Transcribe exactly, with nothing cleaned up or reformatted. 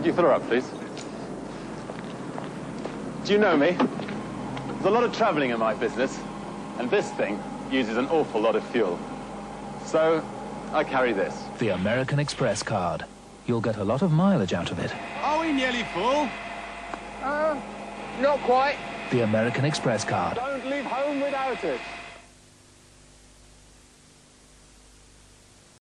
Could you fill her up, please? Do you know me? There's a lot of travelling in my business, and this thing uses an awful lot of fuel. So, I carry this. The American Express card. You'll get a lot of mileage out of it. Are we nearly full? Uh, not quite. The American Express card. Don't leave home without it.